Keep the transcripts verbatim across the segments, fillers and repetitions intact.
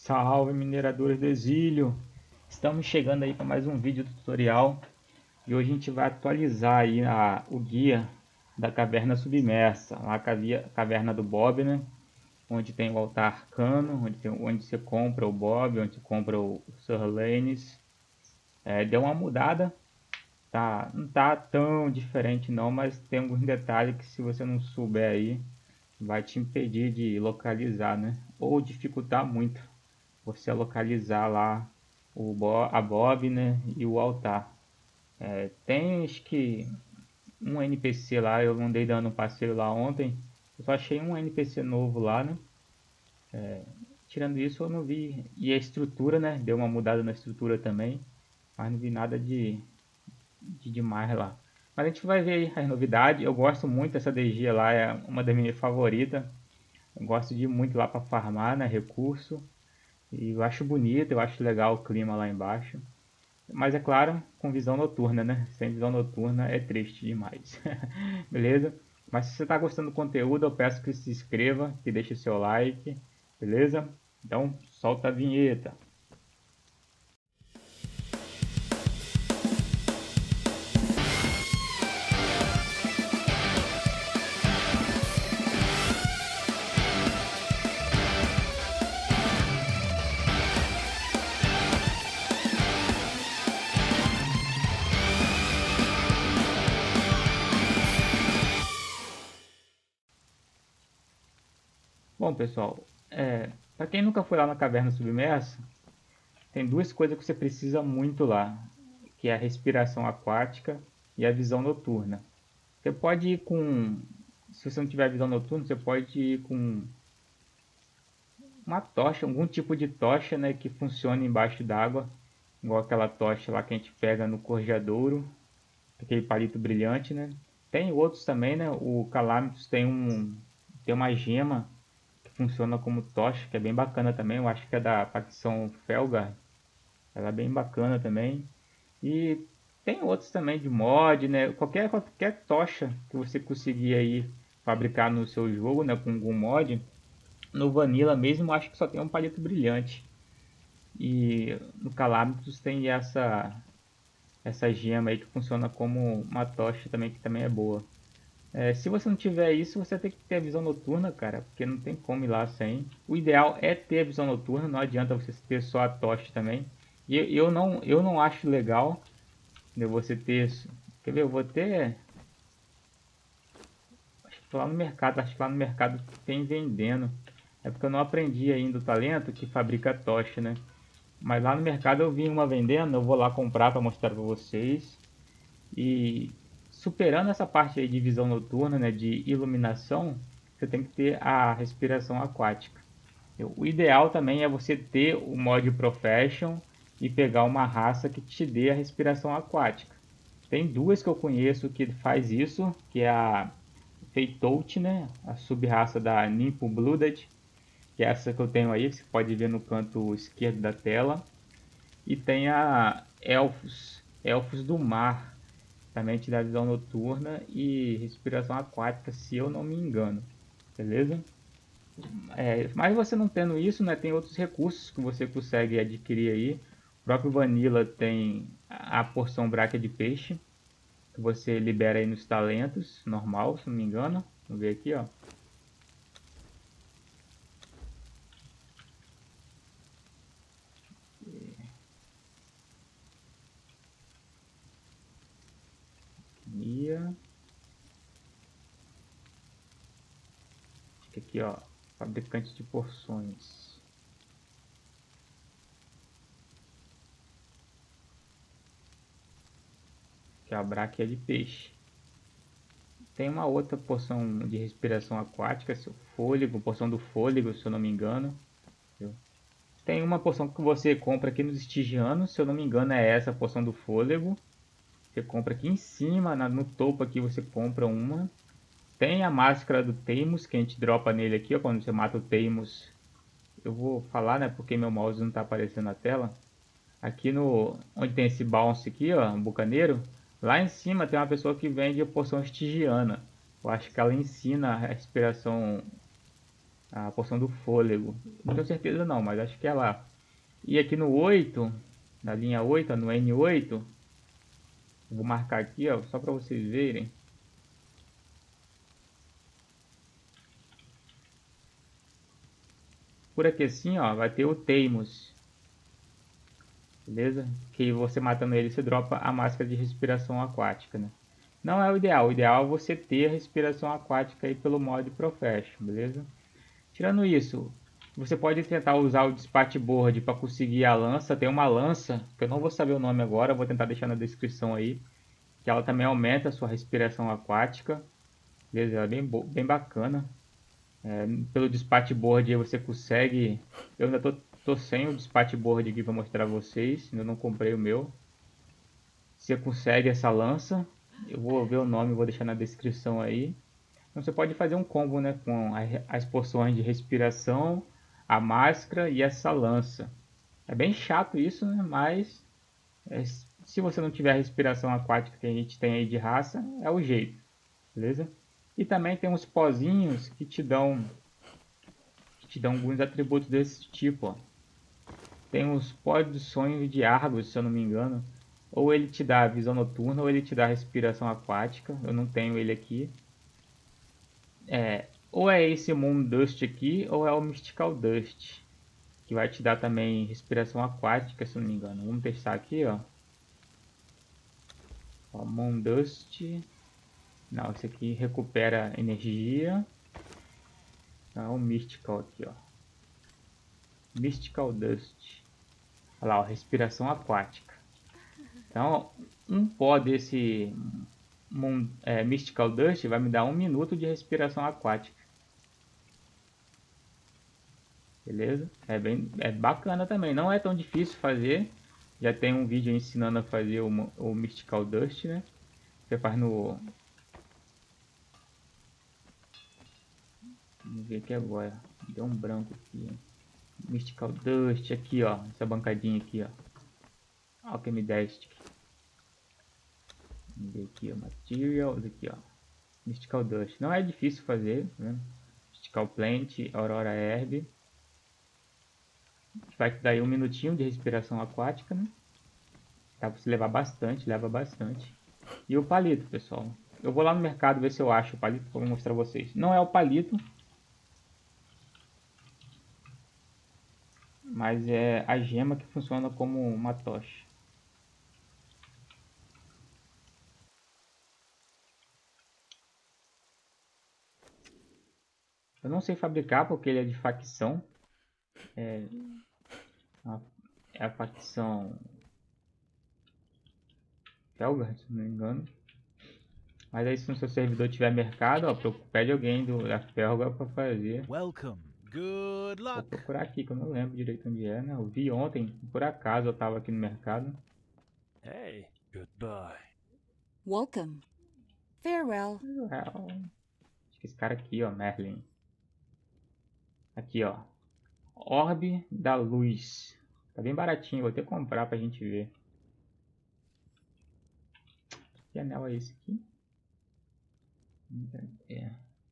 Salve, mineradores do exílio! Estamos chegando aí para mais um vídeo tutorial e hoje a gente vai atualizar aí a, o guia da caverna submersa, a caverna do Bob, né? Onde tem o altar arcano, onde, tem, onde você compra o Bob, onde você compra o Sir Lanes. É, deu uma mudada, tá? Não tá tão diferente não, mas tem alguns detalhes que se você não souber aí vai te impedir de localizar, né? Ou dificultar muito você localizar lá o Bo a Bob, né, e o altar. É, tem acho que um N P C lá, eu andei dando um passeio lá ontem, eu só achei um N P C novo lá, né? É, tirando isso eu não vi, e a estrutura, né, deu uma mudada na estrutura também, mas não vi nada de, de demais lá. Mas a gente vai ver aí as novidades, eu gosto muito dessa D G lá, é uma das minhas favoritas, eu gosto de ir muito lá para farmar, né, recurso. E eu acho bonito, eu acho legal o clima lá embaixo. Mas é claro, com visão noturna, né? Sem visão noturna é triste demais. Beleza? Mas se você está gostando do conteúdo, eu peço que se inscreva, que deixe o seu like. Beleza? Então, solta a vinheta. Bom, pessoal, é, para quem nunca foi lá na caverna submersa, tem duas coisas que você precisa muito lá, que é a respiração aquática e a visão noturna. Você pode ir com, se você não tiver visão noturna, você pode ir com uma tocha, algum tipo de tocha, né, que funcione embaixo d'água, igual aquela tocha lá que a gente pega no Corjadouro, aquele palito brilhante, né? Tem outros também, né? O Calamitos tem um tem uma gema que funciona como tocha, que é bem bacana também. Eu acho que é da facção Felgar. Ela é bem bacana também. E tem outros também de mod, né? Qualquer qualquer tocha que você conseguir aí fabricar no seu jogo, né, com algum mod. No Vanilla mesmo, acho que só tem um palito brilhante. E no Calamity tem essa essa gema aí que funciona como uma tocha também, que também é boa. É, se você não tiver isso, você tem que ter a visão noturna, cara, porque não tem como ir lá sem. O ideal é ter a visão noturna, não adianta você ter só a tocha também. E eu não, eu não acho legal, né, você ter. Quer ver? Eu vou ter. Acho que lá no mercado, acho que lá no mercado tem vendendo. É porque eu não aprendi ainda o talento que fabrica tocha, né? Mas lá no mercado eu vi uma vendendo, eu vou lá comprar para mostrar para vocês. E superando essa parte aí de visão noturna, né, de iluminação, você tem que ter a respiração aquática. O ideal também é você ter o mod Profession e pegar uma raça que te dê a respiração aquática. Tem duas que eu conheço que faz isso, que é a Feitout, né, a sub-raça da Nympho Blooded, que é essa que eu tenho aí, que você pode ver no canto esquerdo da tela. E tem a Elfos, Elfos do Mar, também te dá visão noturna e respiração aquática, se eu não me engano. Beleza? É, mas você não tendo isso, né, tem outros recursos que você consegue adquirir aí. O próprio Vanilla tem a porção Braca de Peixe, que você libera aí nos talentos, normal, se não me engano. Vamos ver aqui, ó. Mia. Aqui, ó, fabricante de porções. Que é a Braquia de Peixe. Tem uma outra porção de respiração aquática, seu fôlego, porção do fôlego, se eu não me engano. Tem uma porção que você compra aqui nos Estigianos, se eu não me engano é essa porção do fôlego. Você compra aqui em cima, no topo aqui você compra uma. Tem a máscara do Teimos, que a gente dropa nele aqui, ó, quando você mata o Teimos. Eu vou falar, né, porque meu mouse não está aparecendo na tela. Aqui no onde tem esse bounce aqui, ó, um bucaneiro, lá em cima tem uma pessoa que vende a porção estigiana. Eu acho que ela ensina a respiração A porção do fôlego. Não tenho certeza não, mas acho que é lá. E aqui no oito, na linha oito, no N oito, vou marcar aqui, ó, só para vocês verem. Por aqui assim, ó, vai ter o Teimos. Beleza? Que você matando ele, você dropa a máscara de respiração aquática, né? Não é o ideal. O ideal é você ter a respiração aquática aí pelo modo Profession, beleza? Tirando isso, você pode tentar usar o Dispatch Board para conseguir a lança. Tem uma lança, que eu não vou saber o nome agora, vou tentar deixar na descrição aí. Que ela também aumenta a sua respiração aquática. Beleza? Ela é bem, bem bacana. É, pelo Dispatch Board aí você consegue... Eu ainda tô, tô sem o Dispatch Board aqui para mostrar a vocês. Ainda não comprei o meu. Você consegue essa lança. Eu vou ver o nome, vou deixar na descrição aí. Então você pode fazer um combo, né, com as porções de respiração, a máscara e essa lança. É bem chato isso, né, mas é, se você não tiver a respiração aquática que a gente tem aí de raça, é o jeito, beleza? E também tem uns pozinhos que te dão, que te dão alguns atributos desse tipo, ó. Tem os pós do sonho de Argus, se eu não me engano. Ou ele te dá visão noturna, ou ele te dá respiração aquática. Eu não tenho ele aqui. É, ou é esse Moon Dust aqui, ou é o Mystical Dust, que vai te dar também respiração aquática, se não me engano. Vamos testar aqui, ó. Ó, Moon Dust. Não, esse aqui recupera energia. É o Mystical aqui, ó. Mystical Dust. Olha lá, ó, respiração aquática. Então, um pó desse Moon, é, Mystical Dust vai me dar um minuto de respiração aquática. Beleza? É bem é bacana também. Não é tão difícil fazer. Já tem um vídeo ensinando a fazer o, o Mystical Dust, né? Você faz no... Vamos ver aqui agora. Deu um branco aqui. Mystical Dust aqui, ó. Essa bancadinha aqui, ó. Alchemy Dust. Vamos ver aqui, ó. Materials aqui, ó. Mystical Dust. Não é difícil fazer, né? Mystical Plant, Aurora Herb. Vai te dar aí um minutinho de respiração aquática, né? Dá pra você levar bastante, leva bastante. E o palito, pessoal. Eu vou lá no mercado ver se eu acho o palito para mostrar a vocês. Não é o palito, mas é a gema que funciona como uma tocha. Eu não sei fabricar porque ele é de facção. É a, é a facção Felgar, se não me engano. Mas aí se no seu servidor tiver mercado, ó, pede alguém do, da Felgar para fazer. Welcome. Good luck. Vou procurar aqui que eu não lembro direito onde é, né? Eu vi ontem, por acaso eu estava aqui no mercado. Hey, goodbye. Welcome. Farewell. Well, acho que esse cara aqui, ó, Merlin. Aqui, ó. Orbe da Luz. Tá bem baratinho, vou até comprar pra gente ver. Que anel é esse aqui? É.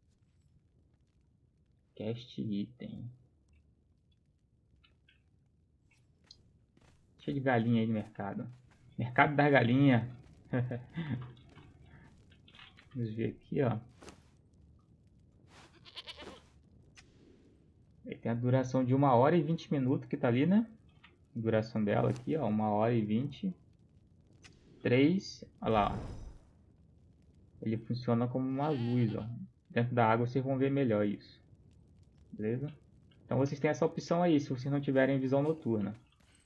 Cast item. Cheio de galinha aí no mercado. Mercado das galinhas. Vamos ver aqui, ó. Ele tem a duração de uma hora e vinte minutos que tá ali, né? A duração dela aqui, ó. uma hora e vinte. três. Olha lá, ó. Ele funciona como uma luz, ó. Dentro da água vocês vão ver melhor isso. Beleza? Então vocês têm essa opção aí, se vocês não tiverem visão noturna.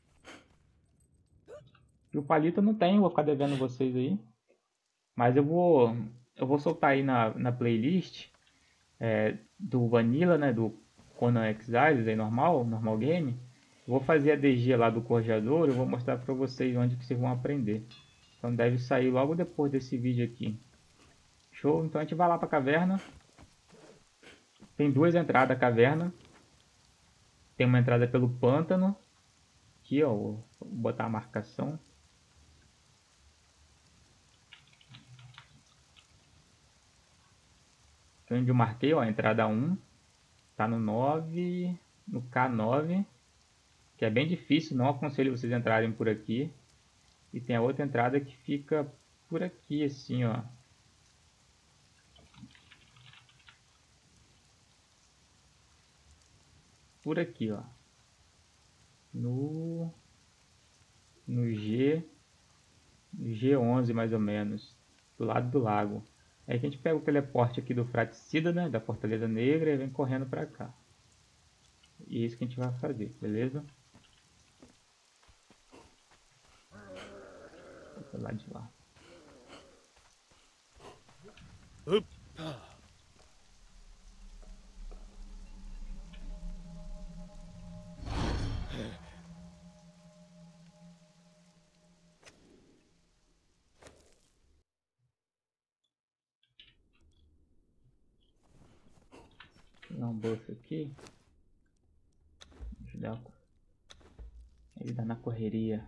E o palito eu não tenho, vou ficar devendo vocês aí. Mas eu vou, eu vou soltar aí na, na playlist é, do Vanilla, né? Do Conan Exiles, aí normal, normal game. Eu vou fazer a D G lá do Corjador e vou mostrar para vocês onde que vocês vão aprender. Então deve sair logo depois desse vídeo aqui. Show? Então a gente vai lá para a caverna. Tem duas entradas a caverna. Tem uma entrada pelo pântano. Aqui, ó. Vou botar a marcação. Aqui onde eu marquei, ó. Entrada um. tá no nove, no K nove, que é bem difícil, não aconselho vocês entrarem por aqui. E tem a outra entrada que fica por aqui, assim, ó. Por aqui, ó. No, no G, no G onze mais ou menos, do lado do lago. Aí a gente pega o teleporte aqui do Fraticida, né, da Fortaleza Negra, e vem correndo pra cá. E é isso que a gente vai fazer, beleza? Do lado de lá. Vou dar um buff aqui. Ajudar ele dá na correria.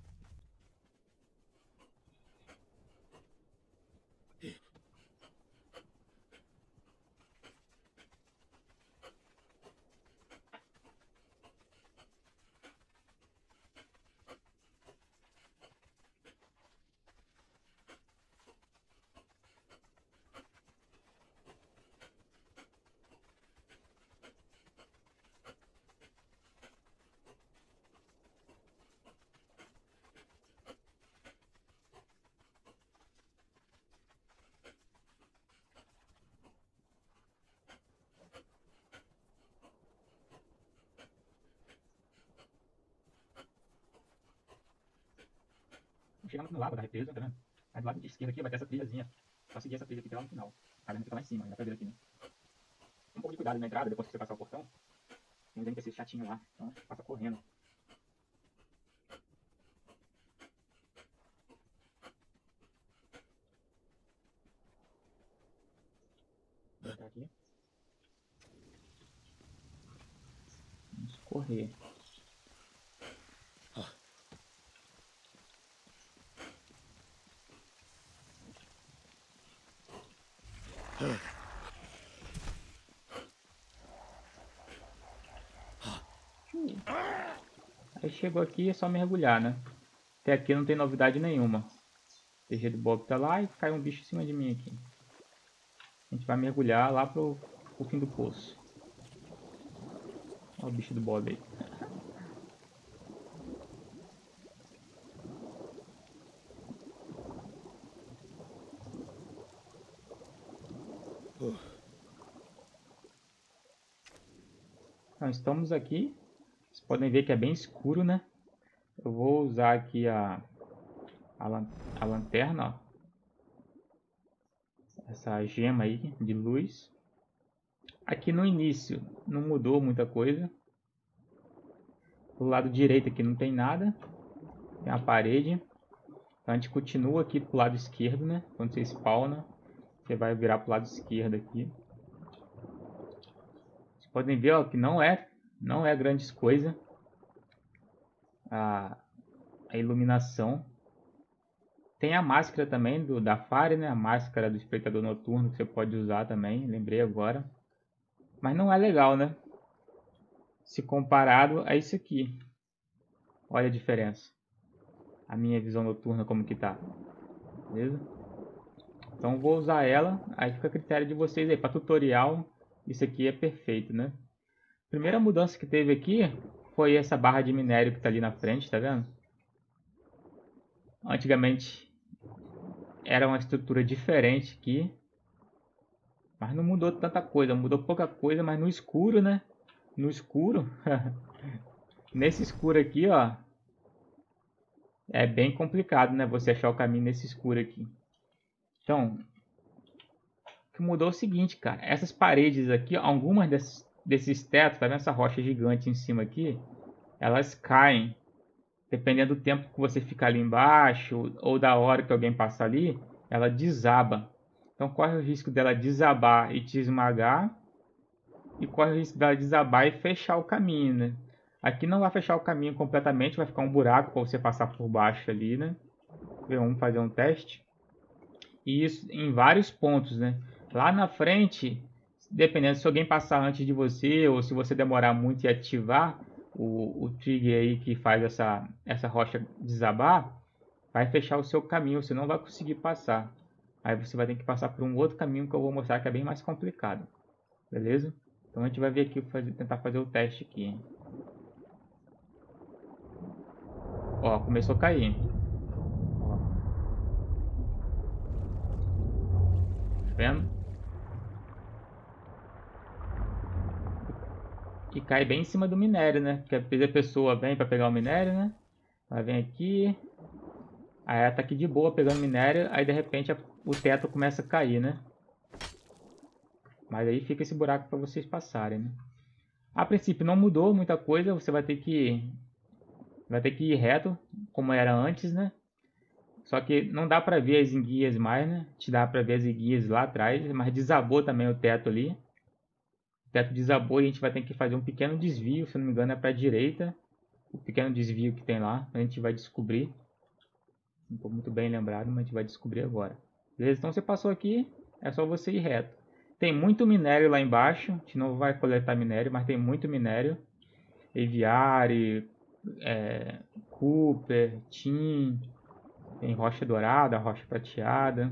Chegamos no lago da represa, tá vendo? Aí do lado de esquerda aqui vai ter essa trilhazinha. Só seguir essa trilha aqui até lá no final. A arena fica lá em cima, dá pra ver aqui, né? Um pouco de cuidado na entrada, depois que você passar o portão. Tem um N P C chatinho lá, então passa correndo. Vou entrar aqui. Vamos correr. Aí chegou aqui, é só mergulhar, né? Até aqui não tem novidade nenhuma. O T G do Bob tá lá e caiu um bicho em cima de mim aqui. A gente vai mergulhar lá pro, pro fim do poço. Olha o bicho do Bob aí. Então, estamos aqui. Vocês podem ver que é bem escuro, né? Eu vou usar aqui a, a, lan a lanterna, ó. Essa gema aí de luz. Aqui no início não mudou muita coisa. Do lado direito aqui não tem nada. Tem a parede. Então a gente continua aqui pro lado esquerdo, né? Quando você spawna, você vai virar pro lado esquerdo aqui. Vocês podem ver, ó, que não é, não é grandes coisa a, a iluminação. Tem a máscara também do, da Fire, né? A máscara do espectador noturno que você pode usar também, lembrei agora. Mas não é legal, né? Se comparado a isso aqui. Olha a diferença. A minha visão noturna como que tá. Beleza? Então vou usar ela. Aí fica a critério de vocês aí. Para tutorial, isso aqui é perfeito, né? Primeira mudança que teve aqui foi essa barra de minério que tá ali na frente, tá vendo? Antigamente era uma estrutura diferente aqui. Mas não mudou tanta coisa. Mudou pouca coisa, mas no escuro, né? No escuro. Nesse escuro aqui, ó. É bem complicado, né? Você achar o caminho nesse escuro aqui. Então, o que mudou é o seguinte, cara. Essas paredes aqui, algumas desses, desses tetos, tá vendo essa rocha gigante em cima aqui? Elas caem. Dependendo do tempo que você ficar ali embaixo, ou da hora que alguém passar ali, ela desaba. Então corre o risco dela desabar e te esmagar. E corre o risco dela desabar e fechar o caminho, né? Aqui não vai fechar o caminho completamente, vai ficar um buraco para você passar por baixo ali, né? Vamos fazer um teste. E isso em vários pontos, né? Lá na frente, dependendo se alguém passar antes de você ou se você demorar muito e ativar o, o trigger aí que faz essa, essa rocha desabar, vai fechar o seu caminho, você não vai conseguir passar. Aí você vai ter que passar por um outro caminho que eu vou mostrar que é bem mais complicado. Beleza? Então a gente vai ver aqui, fazer, tentar fazer o teste aqui. Ó, começou a cair. Ó. Tá vendo? E cai bem em cima do minério, né? Porque às vezes a pessoa vem para pegar o minério, né? Ela vem aqui. Aí ela tá aqui de boa pegando minério. Aí de repente a, o teto começa a cair, né? Mas aí fica esse buraco para vocês passarem, né? A princípio não mudou muita coisa. Você vai ter que... Vai ter que ir reto, como era antes, né? Só que não dá para ver as enguias mais, né? Te dá para ver as enguias lá atrás. Mas desabou também o teto ali. O teto desabou e a gente vai ter que fazer um pequeno desvio. Se não me engano é para a direita. O pequeno desvio que tem lá. A gente vai descobrir. Não estou muito bem lembrado, mas a gente vai descobrir agora. Beleza? Então você passou aqui. É só você ir reto. Tem muito minério lá embaixo. A gente não vai coletar minério, mas tem muito minério. Aviário, é, Cooper, Tin. Tem rocha dourada, rocha prateada.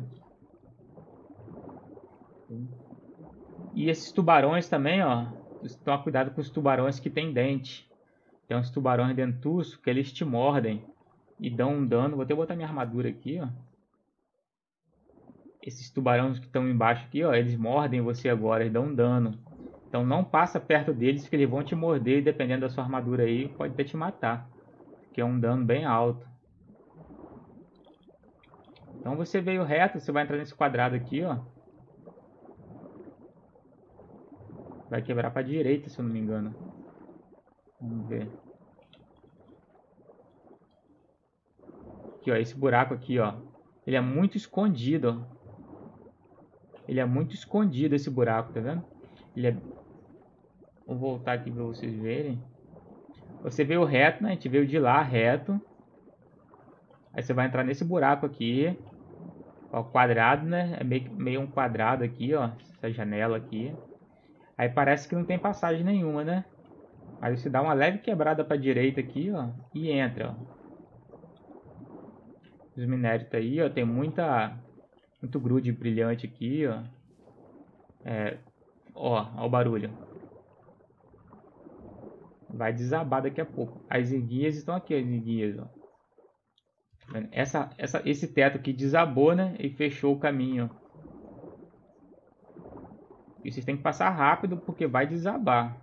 E esses tubarões também, ó. Toma cuidado com os tubarões que tem dente. Tem uns tubarões dentuços que eles te mordem e dão um dano. Vou até botar minha armadura aqui, ó. Esses tubarões que estão embaixo aqui, ó, eles mordem você agora, eles dão um dano. Então não passa perto deles, porque eles vão te morder e dependendo da sua armadura aí, pode até te matar. Que é um dano bem alto. Então você veio reto, você vai entrar nesse quadrado aqui, ó. Vai quebrar para a direita, se eu não me engano. Vamos ver. Aqui, ó, esse buraco aqui, ó. Ele é muito escondido, ó. Ele é muito escondido esse buraco, tá vendo? Ele é... Vou voltar aqui para vocês verem. Você veio reto, né? A gente veio de lá reto. Aí você vai entrar nesse buraco aqui. Ó, quadrado, né? É meio, meio um quadrado aqui, ó. Essa janela aqui. Aí parece que não tem passagem nenhuma, né? Aí você dá uma leve quebrada para a direita aqui, ó. E entra, ó. Os minérios tá aí, ó. Tem muita... Muito grude brilhante aqui, ó. É... Ó, ó o barulho. Vai desabar daqui a pouco. As enguias estão aqui, as enguias, ó. Essa, essa, esse teto aqui desabou, né? E fechou o caminho. E vocês têm que passar rápido porque vai desabar.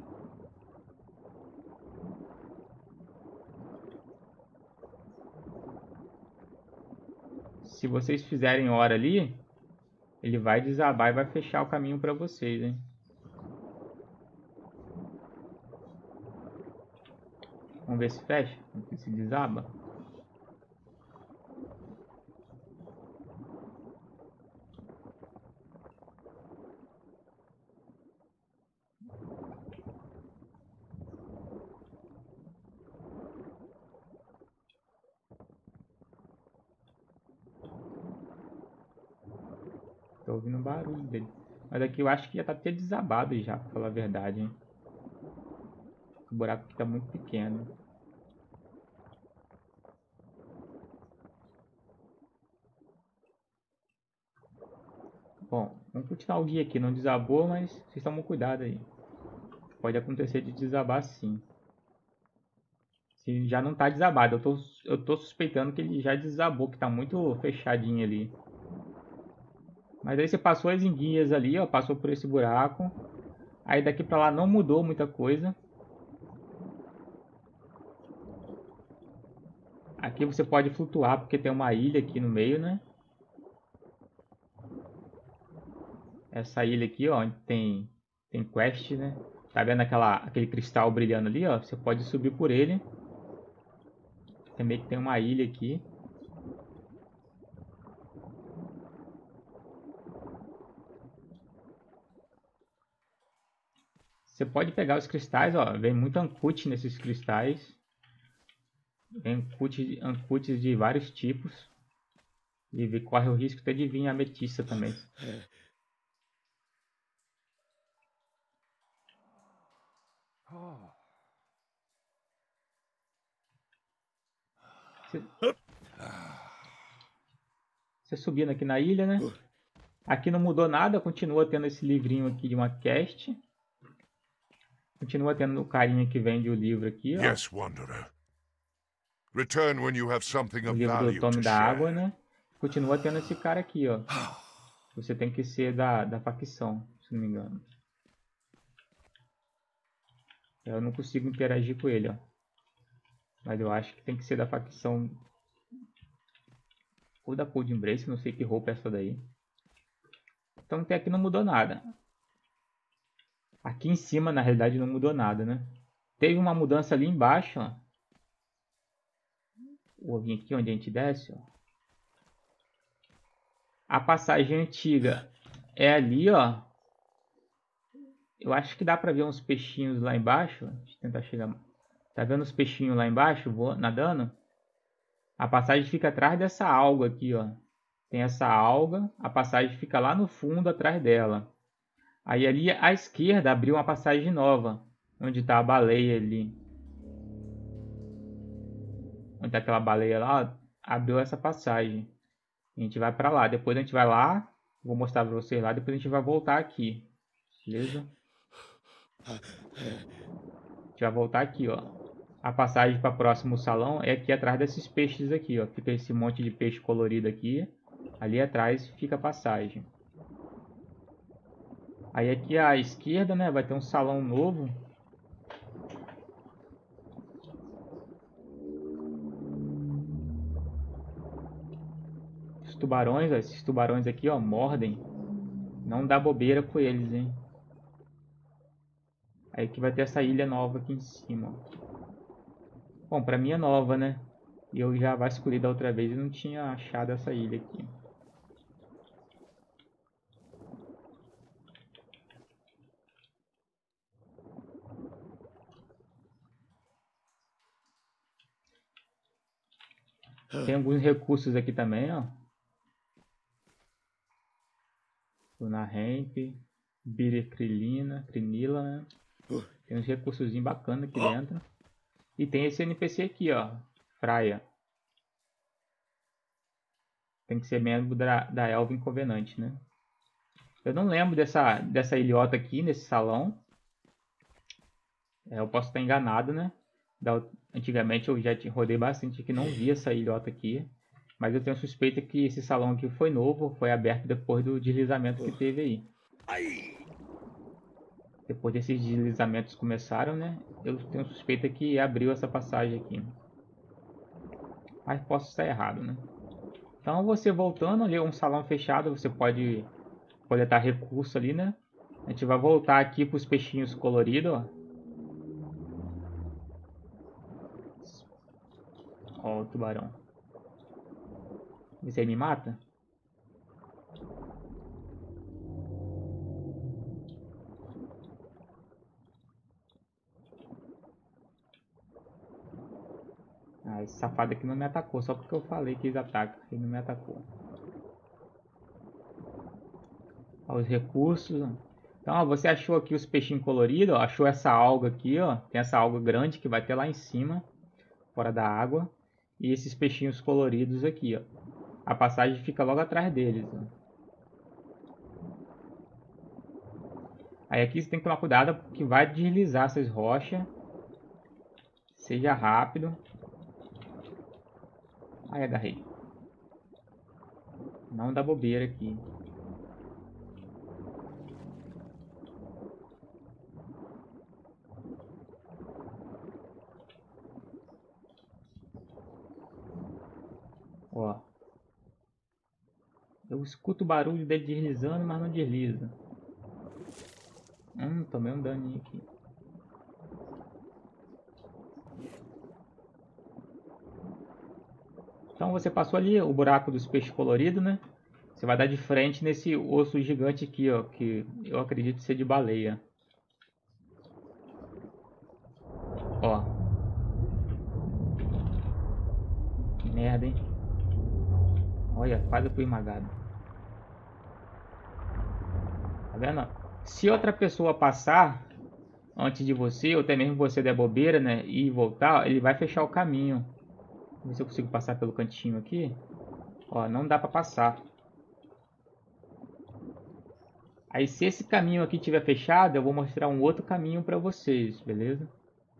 Se vocês fizerem hora ali, ele vai desabar e vai fechar o caminho para vocês, hein? Vamos ver se fecha, se desaba. Tô ouvindo o barulho dele. Mas aqui eu acho que já tá até desabado já, pra falar a verdade, hein? O buraco aqui tá muito pequeno. Bom, vamos continuar o guia aqui. Não desabou, mas vocês tomam cuidado aí. Pode acontecer de desabar sim. Se já não tá desabado. Eu tô, eu tô suspeitando que ele já desabou, que tá muito fechadinho ali. Mas aí você passou as enguias ali, ó. Passou por esse buraco. Aí daqui pra lá não mudou muita coisa. Aqui você pode flutuar porque tem uma ilha aqui no meio, né? Essa ilha aqui, ó, onde tem, tem quest, né? Tá vendo aquela, aquele cristal brilhando ali, ó? Você pode subir por ele. Também que tem uma ilha aqui. Você pode pegar os cristais, ó. Vem muito ancute nesses cristais. Vem ancute, ancutes de vários tipos. E corre o risco até de vir ametista também. Você, você subindo aqui na ilha, né? Aqui não mudou nada, continua tendo esse livrinho aqui de uma quest. Continua tendo o carinha que vende o livro aqui, ó. Yes, wanderer. Return when you have something O of livro do value Tome to da Água, share. né? Continua tendo esse cara aqui, ó. Você tem que ser da, da facção, se não me engano. Eu não consigo interagir com ele, ó. Mas eu acho que tem que ser da facção... Ou da Cold Embrace, não sei que roupa é essa daí. Então até aqui não mudou nada. Aqui em cima, na realidade, não mudou nada, né? Teve uma mudança ali embaixo, ó. Vou vir aqui onde a gente desce, ó. A passagem antiga é ali, ó. Eu acho que dá pra ver uns peixinhos lá embaixo. Deixa eu tentar chegar. Tá vendo os peixinhos lá embaixo voando, nadando? A passagem fica atrás dessa alga aqui, ó. Tem essa alga, a passagem fica lá no fundo atrás dela. Aí ali à esquerda abriu uma passagem nova, onde está a baleia ali. Onde está aquela baleia lá, abriu essa passagem. A gente vai para lá, depois a gente vai lá, vou mostrar para vocês lá, depois a gente vai voltar aqui. Beleza? A gente vai voltar aqui, ó. A passagem para o próximo salão é aqui atrás desses peixes aqui, ó. Fica esse monte de peixe colorido aqui. Ali atrás fica a passagem. Aí aqui à esquerda, né, vai ter um salão novo. Os tubarões, ó, esses tubarões aqui, ó, mordem. Não dá bobeira com eles, hein. Aí aqui vai ter essa ilha nova aqui em cima, ó. Bom, pra mim é nova, né? E eu já vasculhei da outra vez e não tinha achado essa ilha aqui. Tem alguns recursos aqui também, ó. Luna Hemp, Biricrilina, Crinila, né? Tem uns recursos bacanas aqui dentro. E tem esse N P C aqui, ó. Freya. Tem que ser membro da, da Elven Covenant, né? Eu não lembro dessa, dessa ilhota aqui, nesse salão. É, eu posso estar enganado, né? Da, antigamente eu já rodei bastante aqui, não vi essa ilhota aqui. Mas eu tenho suspeita que esse salão aqui foi novo, foi aberto depois do deslizamento que teve aí. Depois desses deslizamentos começaram, né? Eu tenho suspeita que abriu essa passagem aqui. Mas posso estar errado, né? Então você voltando ali, um salão fechado, você pode coletar recurso ali, né? A gente vai voltar aqui para os peixinhos coloridos, ó. Ó o tubarão. Você me mata? Ah, esse safado aqui não me atacou, só porque eu falei que eles atacam, ele não me atacou. Ó, os recursos. Então, ó, você achou aqui os peixinhos coloridos, ó, achou essa alga aqui, ó. Tem essa alga grande que vai ter lá em cima, fora da água. E esses peixinhos coloridos aqui, ó. A passagem fica logo atrás deles, ó. Aí aqui você tem que tomar cuidado porque vai deslizar essas rochas. Seja rápido. Ai, agarrei. Não dá bobeira aqui. Ó. Eu escuto o barulho dele deslizando, mas não desliza. Hum, tomei um daninho aqui. Então você passou ali o buraco dos peixes coloridos, né? Você vai dar de frente nesse osso gigante aqui, ó, que eu acredito ser de baleia. Ó. Que merda, hein? Olha, quase fui esmagado. Tá vendo? Se outra pessoa passar, antes de você, ou até mesmo você der bobeira, né, e voltar, ele vai fechar o caminho. Vamos ver se eu consigo passar pelo cantinho aqui. Ó, não dá pra passar. Aí se esse caminho aqui tiver fechado, eu vou mostrar um outro caminho pra vocês, beleza?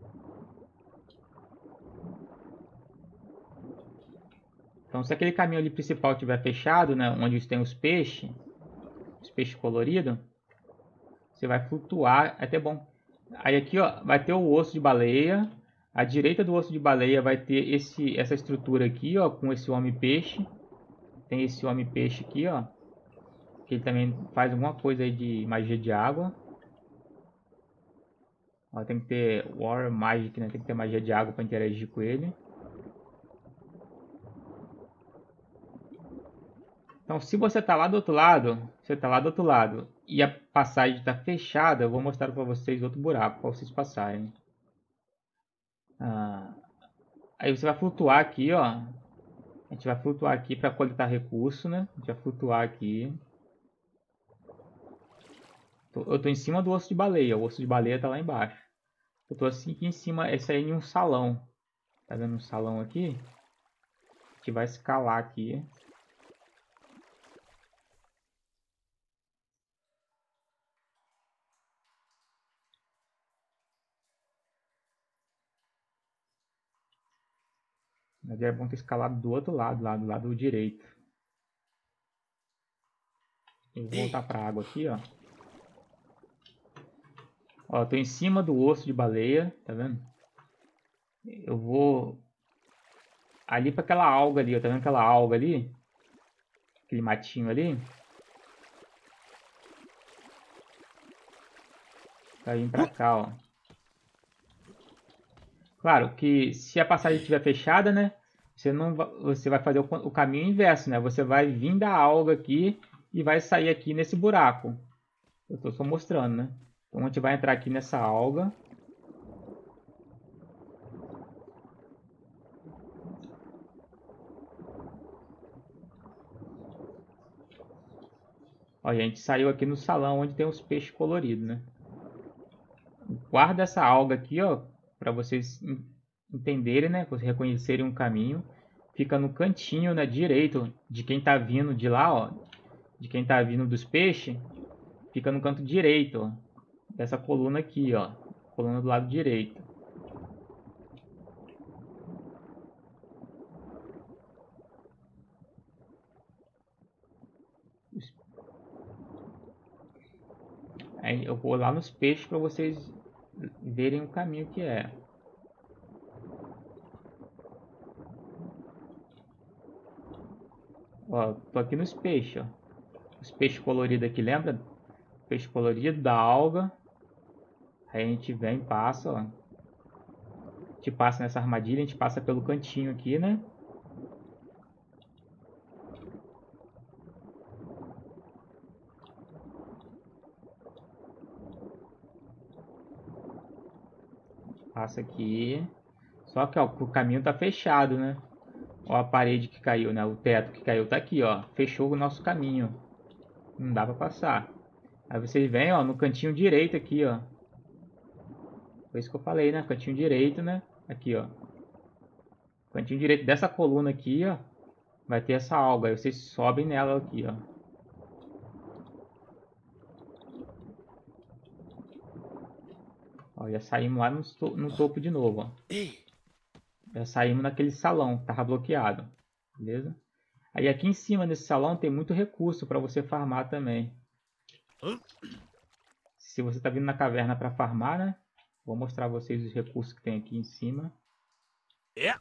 Então se aquele caminho ali principal tiver fechado, né, onde tem os peixes, os peixes coloridos, você vai flutuar, é até bom. Aí aqui, ó, vai ter o osso de baleia. À direita do osso de baleia vai ter esse, essa estrutura aqui, ó, com esse homem-peixe. Tem esse homem-peixe aqui, ó, que ele também faz alguma coisa aí de magia de água. Ó, tem que ter War Magic, né? Tem que ter magia de água para interagir com ele. Então, se você tá lá do outro lado, você tá lá do outro lado e a passagem está fechada, eu vou mostrar para vocês outro buraco para vocês passarem. Ah, aí você vai flutuar aqui, ó. A gente vai flutuar aqui para coletar recurso, né? A gente vai flutuar aqui. Eu tô em cima do osso de baleia. O osso de baleia tá lá embaixo. Eu tô assim aqui em cima. Esse aí é em um salão. Tá vendo um salão aqui? A gente vai escalar aqui. Mas é bom ter escalado do outro lado, lá do lado direito. Eu vou voltar pra água aqui, ó. Ó, eu tô em cima do osso de baleia, tá vendo? Eu vou ali para aquela alga ali, ó, tá vendo aquela alga ali? Aquele matinho ali. Vai vir pra cá, ó. Claro que se a passagem estiver fechada, né? Você não vai, você vai fazer o, o caminho inverso, né? Você vai vir da alga aqui e vai sair aqui nesse buraco. Eu tô só mostrando, né? Então a gente vai entrar aqui nessa alga. Ó, a gente saiu aqui no salão onde tem os peixes coloridos, né? Guarda essa alga aqui, ó, para vocês entenderem, né? Vocês reconhecerem um caminho. Fica no cantinho, né, direito de quem tá vindo de lá, ó. De quem tá vindo dos peixes. Fica no canto direito, ó, dessa coluna aqui, ó. Coluna do lado direito. Aí eu vou lá nos peixes para vocês verem o caminho que é. Ó, tô aqui nos peixes, ó. Os peixes coloridos aqui, lembra? Peixe colorido da alga. Aí a gente vem e passa, ó. A gente passa nessa armadilha, a gente passa pelo cantinho aqui, né? Passa aqui. Só que, ó, o caminho tá fechado, né? Ó, a parede que caiu, né? O teto que caiu tá aqui, ó. Fechou o nosso caminho. Não dá pra passar. Aí vocês vêm, ó, no cantinho direito aqui, ó. Foi isso que eu falei, né? Cantinho direito, né? Aqui, ó. Cantinho direito dessa coluna aqui, ó. Vai ter essa alga. Aí vocês sobem nela aqui, ó. Ó, já saímos lá no, no topo de novo, ó. Já saímos naquele salão que tava bloqueado. Beleza? Aí aqui em cima desse salão tem muito recurso para você farmar também. Se você tá vindo na caverna para farmar, né? Vou mostrar a vocês os recursos que tem aqui em cima. Yeah.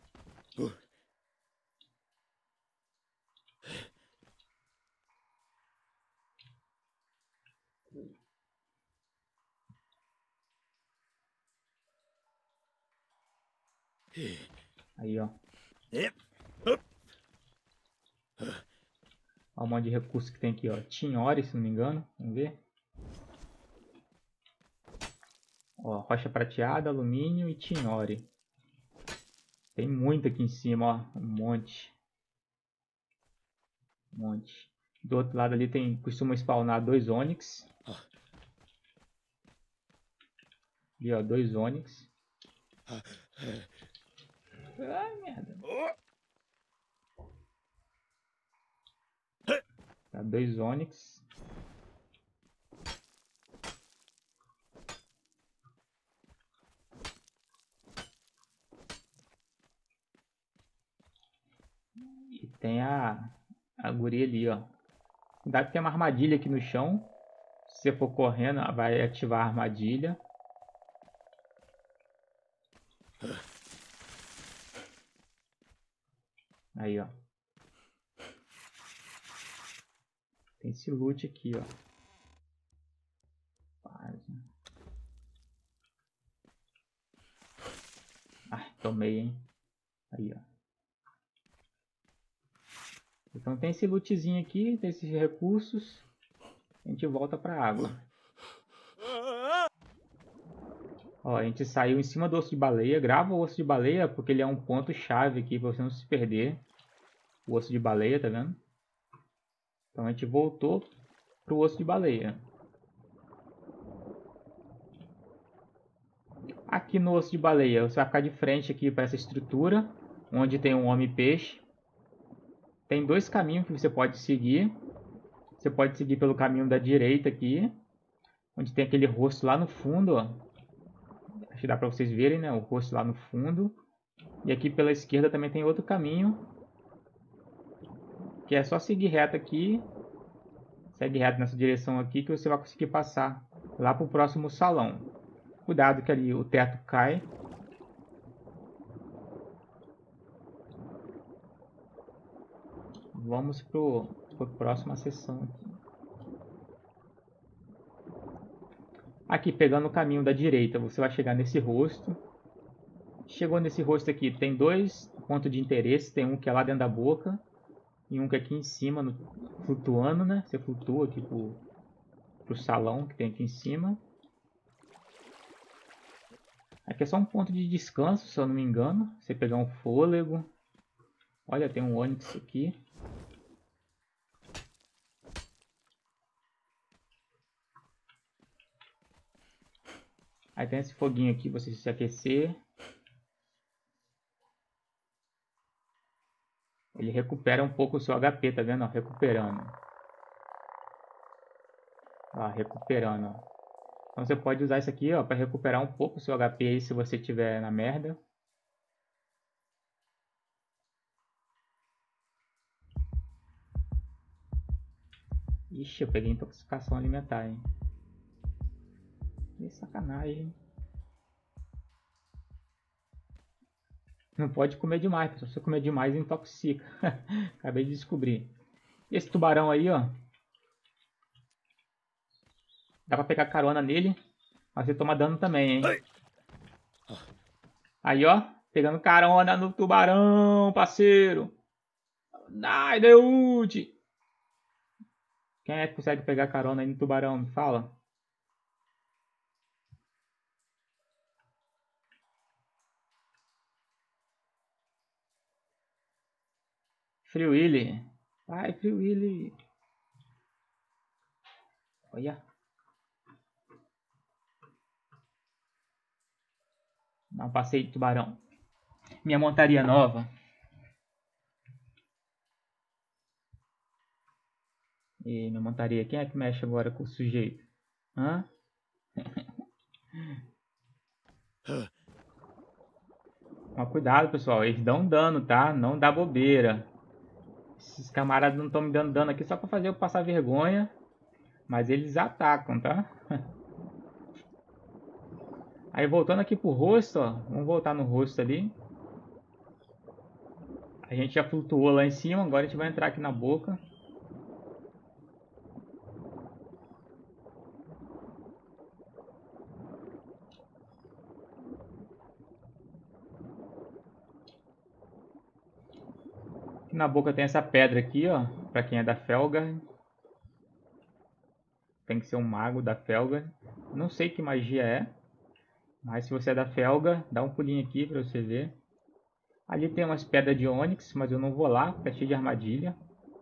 Aí, ó. Yep. Olha um monte de recurso que tem aqui, ó. Tinhore, se não me engano. Vamos ver. Ó, rocha prateada, alumínio e tinhore. Tem muito aqui em cima, ó. Um monte. Um monte. Do outro lado ali tem, costuma spawnar dois ônix. Ali, ó, dois Onix. Ai, merda. Tá, dois Onix. E tem a, a guria ali, ó. Cuidado que tem uma armadilha aqui no chão. Se você for correndo, vai ativar a armadilha. Aí, ó. Tem esse loot aqui, ó. Quase. Ah, tomei, hein. Aí, ó. Então tem esse lootzinho aqui, tem esses recursos. A gente volta pra água. Ó, a gente saiu em cima do osso de baleia. Grava o osso de baleia porque ele é um ponto chave aqui pra você não se perder. O osso de baleia, tá vendo? Então a gente voltou pro osso de baleia. Aqui no osso de baleia, você vai ficar de frente aqui para essa estrutura, onde tem um homem-peixe. Tem dois caminhos que você pode seguir. Você pode seguir pelo caminho da direita aqui, onde tem aquele rosto lá no fundo, ó. Acho que dá para vocês verem, né? O rosto lá no fundo. E aqui pela esquerda também tem outro caminho, que é só seguir reto aqui. Segue reto nessa direção aqui que você vai conseguir passar lá para o próximo salão. Cuidado que ali o teto cai. Vamos para a próxima sessão aqui. Aqui, pegando o caminho da direita, você vai chegar nesse rosto. Chegou nesse rosto aqui, tem dois pontos de interesse. Tem um que é lá dentro da boca e um que é aqui em cima, no, flutuando, né? Você flutua aqui pro, pro salão que tem aqui em cima. Aqui é só um ponto de descanso, se eu não me engano. Você pegar um fôlego. Olha, tem um Onix aqui. Aí tem esse foguinho aqui, você se aquecer. Ele recupera um pouco o seu H P, tá vendo? Ó, recuperando. Ó, recuperando, ó. Então você pode usar isso aqui, ó, para recuperar um pouco o seu H P aí, se você estiver na merda. Ixi, eu peguei intoxicação alimentar, hein? Que sacanagem. Não pode comer demais, pessoal. Se você comer demais, intoxica. Acabei de descobrir. Esse tubarão aí, ó. Dá pra pegar carona nele. Mas você toma dano também, hein? Aí, ó. Pegando carona no tubarão, parceiro. Ai, deu ult. Quem é que consegue pegar carona aí no tubarão? Me fala. Free Willy. Vai, Free Willy. Olha. Não passei de tubarão. Minha montaria nova. E minha montaria. Quem é que mexe agora com o sujeito? Hã? Mas cuidado, pessoal. Eles dão dano, tá? Não dá bobeira. Esses camaradas não estão me dando dano aqui só pra fazer eu passar vergonha. Mas eles atacam, tá? Aí voltando aqui pro rosto, ó. Vamos voltar no rosto ali. A gente já flutuou lá em cima. Agora a gente vai entrar aqui na boca. Aqui na boca tem essa pedra aqui, ó. Pra quem é da Felgar. Tem que ser um mago da Felgar. Não sei que magia é. Mas se você é da Felgar, dá um pulinho aqui pra você ver. Ali tem umas pedras de Onix, mas eu não vou lá, porque é cheio de armadilha.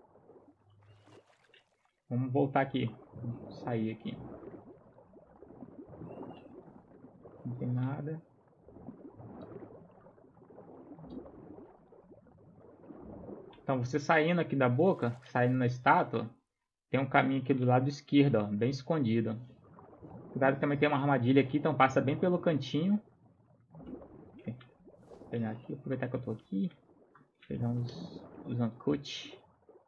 Vamos voltar aqui. Vamos sair aqui. Não tem nada. Então, você saindo aqui da boca, saindo na estátua, tem um caminho aqui do lado esquerdo, ó, bem escondido. Cuidado que também tem uma armadilha aqui, então passa bem pelo cantinho. Vou pegar aqui, aproveitar que eu tô aqui. Pegar uns, uns ancute.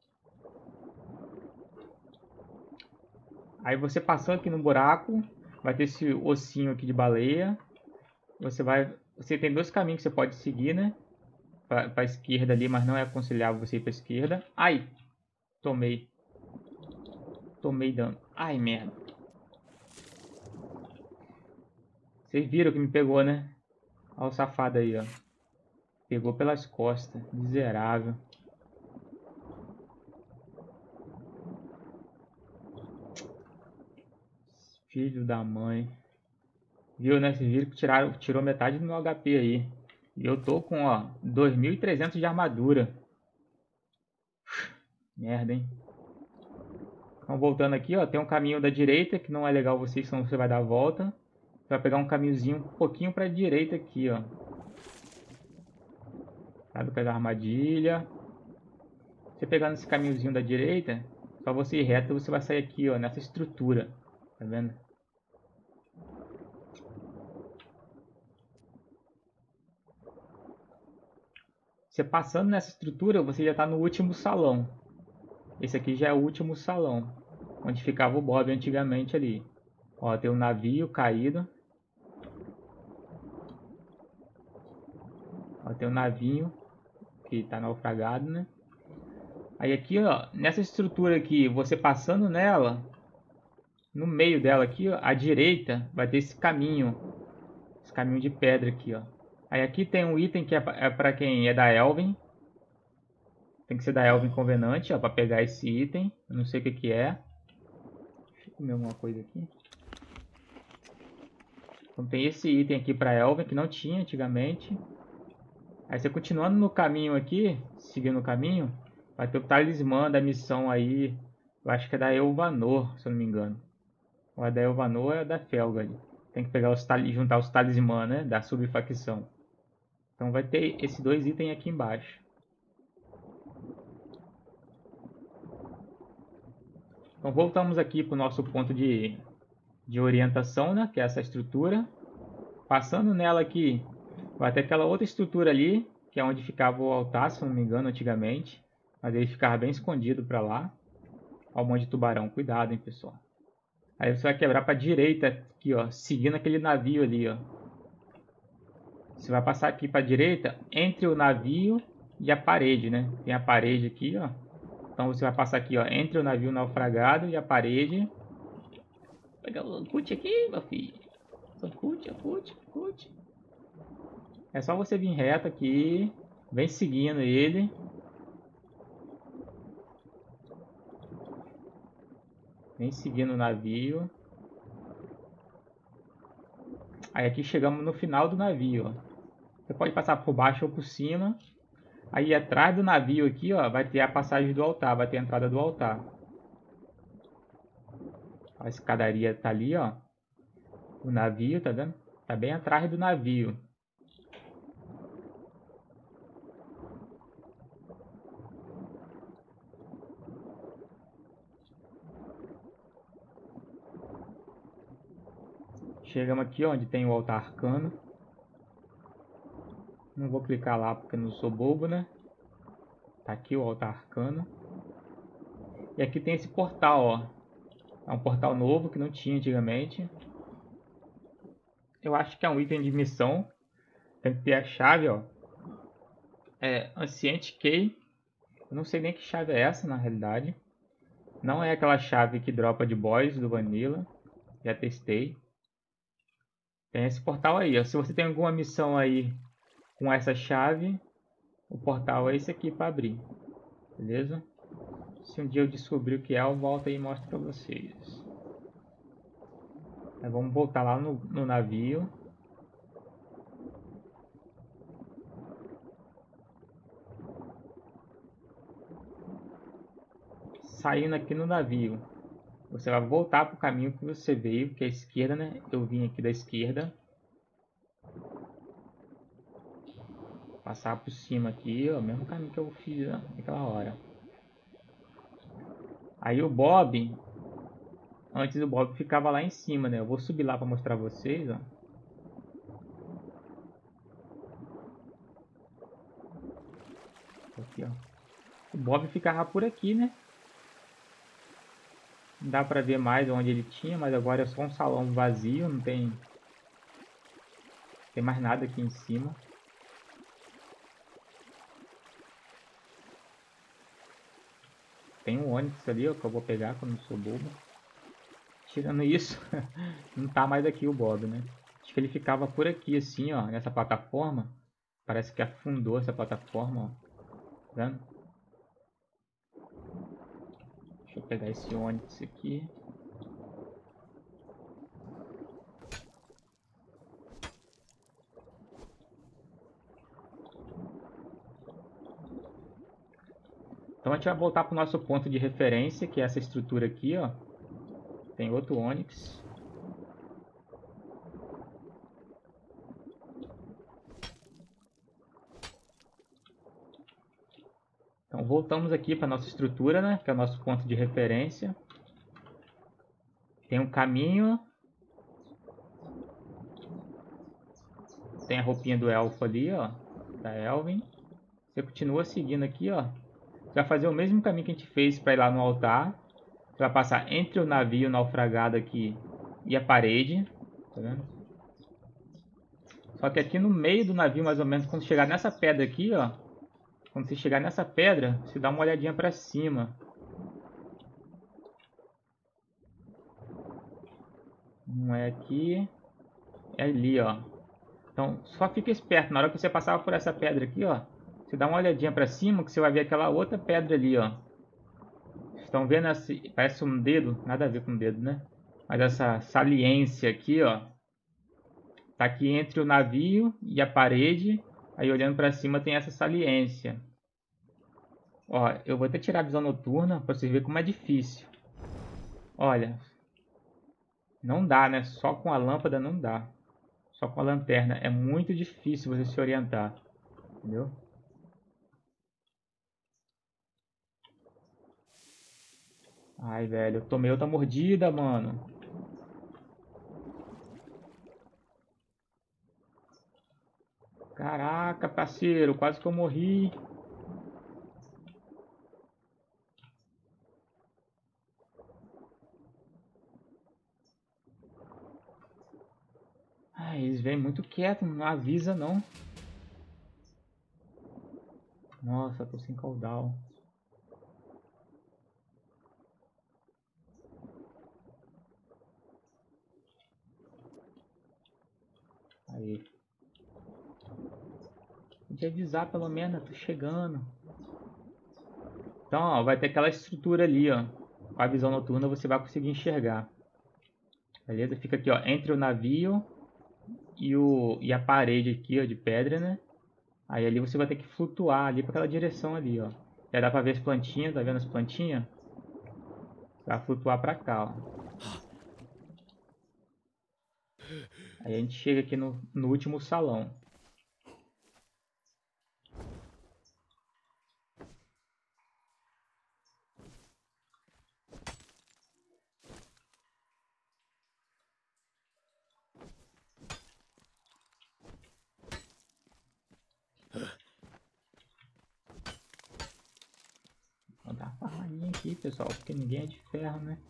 Aí você passando aqui no buraco, vai ter esse ossinho aqui de baleia. Você vai, você tem dois caminhos que você pode seguir, né? Para a esquerda ali, mas não é aconselhável você ir para a esquerda. Ai, tomei, tomei dano. Ai, merda. Vocês viram que me pegou, né? Olha o safado aí, ó. Pegou pelas costas, miserável. Filho da mãe. Viu, né? Vocês viram que tiraram, tirou metade do meu H P aí. E eu tô com, ó, dois mil e trezentos de armadura. Merda, hein? Então, voltando aqui, ó, tem um caminho da direita, que não é legal você, senão você vai dar a volta. Você vai pegar um caminhozinho um pouquinho pra direita aqui, ó. Sabe, pegar a armadilha. Você pegando esse caminhozinho da direita, só você ir reto, você vai sair aqui, ó, nessa estrutura. Tá vendo? Você passando nessa estrutura, você já está no último salão. Esse aqui já é o último salão, onde ficava o Bob antigamente ali. Ó, tem um navio caído. Ó, tem um navio que está naufragado, né? Aí aqui, ó, nessa estrutura aqui, você passando nela, no meio dela aqui, ó, à direita, vai ter esse caminho. Esse caminho de pedra aqui, ó. Aí aqui tem um item que é para quem é da Elven. Tem que ser da Elven Covenant, ó, para pegar esse item. Eu não sei o que que é. Deixa eu comer alguma coisa aqui. Então tem esse item aqui para Elven, que não tinha antigamente. Aí você continuando no caminho aqui, seguindo o caminho, vai ter o talismã da missão aí. Eu acho que é da Elvanor, se eu não me engano. Ou é da Elvanor ou é da Felgard. Tem que pegar os juntar os talismãs, né, da subfacção. Então vai ter esses dois itens aqui embaixo. Então voltamos aqui para o nosso ponto de, de orientação, né, que é essa estrutura. Passando nela aqui, vai ter aquela outra estrutura ali, que é onde ficava o altar, se não me engano, antigamente. Mas ele ficava bem escondido para lá. Olha o monte de tubarão, cuidado, hein, pessoal. Aí você vai quebrar para a direita aqui, ó, seguindo aquele navio ali, ó. Você vai passar aqui para a direita, entre o navio e a parede, né? Tem a parede aqui, ó. Então você vai passar aqui, ó, entre o navio naufragado e a parede. Vou pegar o Ancute aqui, meu filho. Ancute, Ancute, Ancute. É só você vir reto aqui, vem seguindo ele. Vem seguindo o navio. Aí aqui chegamos no final do navio, ó. Você pode passar por baixo ou por cima. Aí atrás do navio aqui, ó, vai ter a passagem do altar, vai ter a entrada do altar. A escadaria tá ali, ó. O navio, tá vendo? Tá bem atrás do navio. Chegamos aqui onde tem o altar arcano. Não vou clicar lá porque não sou bobo, né? Tá aqui o altar arcano. E aqui tem esse portal, ó. É um portal novo que não tinha antigamente. Eu acho que é um item de missão. Tem que ter a chave, ó. É Ancient Key. Eu não sei nem que chave é essa na realidade. Não é aquela chave que dropa de boss do Vanilla. Já testei. Tem esse portal aí, ó. Se você tem alguma missão aí com essa chave, o portal é esse aqui para abrir. Beleza? Se um dia eu descobrir o que é, eu volto aí e mostro para vocês. Aí vamos voltar lá no, no navio. Saindo aqui no navio, você vai voltar para o caminho que você veio, que é a esquerda, né? Eu vim aqui da esquerda. Passar por cima aqui, ó, mesmo caminho que eu fiz ó, naquela hora. Aí o Bob, antes o Bob ficava lá em cima, né? Eu vou subir lá para mostrar pra vocês, ó. Aqui, ó. O Bob ficava por aqui, né? Não dá pra ver mais onde ele tinha, mas agora é só um salão vazio, não tem, não tem mais nada aqui em cima. Tem um Onix ali, ó, que eu vou pegar quando eu sou bobo. Tirando isso, não tá mais aqui o Bob, né? Acho que ele ficava por aqui, assim, ó, nessa plataforma. Parece que afundou essa plataforma, ó. Tá vendo? Deixa eu pegar esse Onix aqui. Então a gente vai voltar para o nosso ponto de referência, que é essa estrutura aqui, ó. Tem outro Onix. Então voltamos aqui para nossa estrutura, né? Que é o nosso ponto de referência. Tem um caminho. Tem a roupinha do elfo ali, ó. Da Elven. Você continua seguindo aqui, ó. Você vai fazer o mesmo caminho que a gente fez para ir lá no altar. Você vai passar entre o navio naufragado aqui e a parede. Tá vendo? Só que aqui no meio do navio, mais ou menos, quando chegar nessa pedra aqui, ó. Quando você chegar nessa pedra, você dá uma olhadinha para cima. Não é aqui. É ali, ó. Então, só fica esperto. Na hora que você passar por essa pedra aqui, ó. Você dá uma olhadinha para cima que você vai ver aquela outra pedra ali, ó. Vocês estão vendo essa? Parece um dedo. Nada a ver com um dedo, né? Mas essa saliência aqui, ó. Tá aqui entre o navio e a parede. Aí olhando para cima tem essa saliência. Ó, eu vou até tirar a visão noturna para vocês verem como é difícil. Olha. Não dá, né? Só com a lâmpada não dá. Só com a lanterna. É muito difícil você se orientar. Entendeu? Ai, velho. Eu tomei outra mordida, mano. Caraca, parceiro. Quase que eu morri. Ai, eles vêm muito quietos. Não avisa, não. Nossa, tô sem caudal. Aí. Podia avisar pelo menos, tô chegando. Então, ó, vai ter aquela estrutura ali, ó. Com a visão noturna você vai conseguir enxergar. Beleza? Fica aqui, ó, entre o navio e, o, e a parede aqui, ó, de pedra, né? Aí ali você vai ter que flutuar ali para aquela direção ali, ó. Já dá pra ver as plantinhas, tá vendo as plantinhas? Vai flutuar pra cá, ó. Aí a gente chega aqui no, no último salão. Vou dar uma farmadinha aqui, pessoal, porque ninguém é de ferro, né?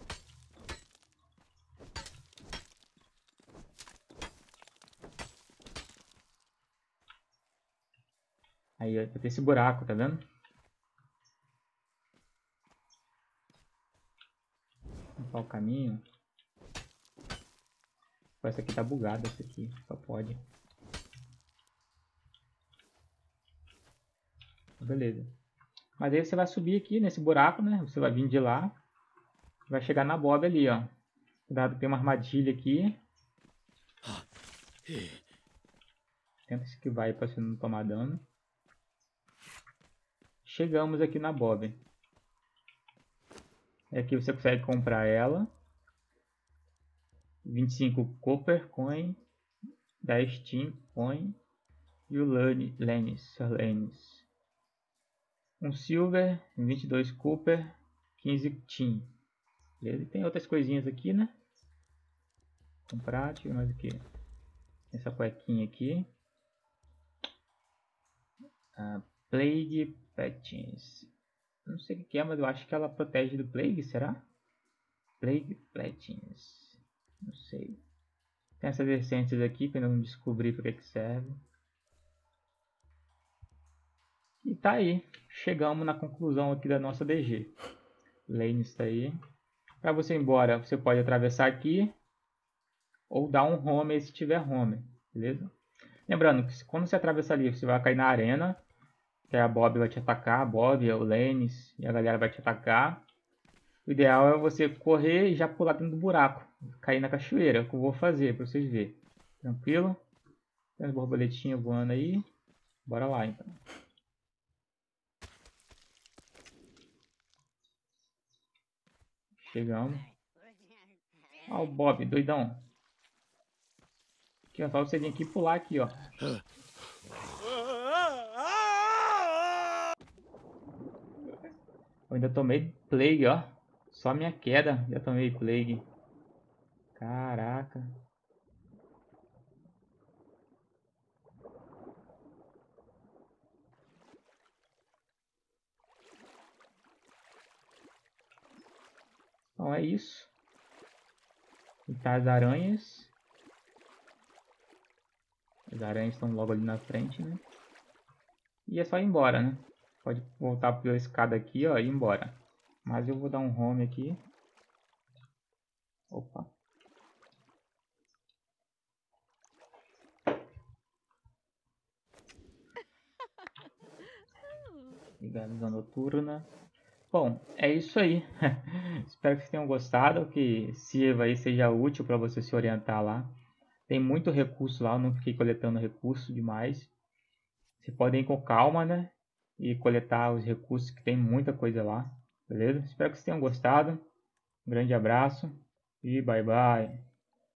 Aí vai ter esse buraco, tá vendo? Vou limpar o caminho. Essa aqui tá bugada, essa aqui, só pode. Beleza. Mas aí você vai subir aqui nesse buraco, né? Você vai vir de lá. Vai chegar na Bob ali, ó. Cuidado, tem uma armadilha aqui. Tenta esquivar aí pra você não tomar dano. Chegamos aqui na Bob. Aqui você consegue comprar ela. vinte e cinco Copper Coin. dez Tin Coin. E o Lane, Lanes, Sir Lanes. Um Silver, vinte e dois Cooper, quinze Tin. Beleza? E tem outras coisinhas aqui, né? Comprar, deixa eu ver mais aqui. Essa cuequinha aqui. Ah, Plague Patches. Não sei o que é, mas eu acho que ela protege do Plague, será? Plague Patches. Não sei. Tem essas essências aqui que eu não descobri para que serve. E tá aí. Chegamos na conclusão aqui da nossa D G. Lane está aí. Para você ir embora, você pode atravessar aqui. Ou dar um home se tiver home. Beleza? Lembrando que quando você atravessar ali, você vai cair na arena. Que a Bob vai te atacar. A Bob, o Lanes e a galera vai te atacar. O ideal é você correr e já pular dentro do buraco. Cair na cachoeira. É o que eu vou fazer para vocês verem. Tranquilo? Tem as borboletinhas voando aí. Bora lá então. Chegamos. Ó o Bob, doidão. Aqui, ó, só você vir aqui e pular aqui, ó. Eu ainda tomei Plague, ó. Só minha queda já tomei Plague. Caraca. Então é isso. E tá as aranhas. As aranhas estão logo ali na frente, né? E é só ir embora, né? Pode voltar pela escada aqui, ó, e ir embora. Mas eu vou dar um home aqui. Opa. Ligar a visão noturna. Bom, é isso aí. Espero que vocês tenham gostado, que sirva aí, seja útil para você se orientar lá. Tem muito recurso lá, eu não fiquei coletando recurso demais. Você pode ir com calma, né? E coletar os recursos, que tem muita coisa lá. Beleza? Espero que vocês tenham gostado. Um grande abraço e bye bye.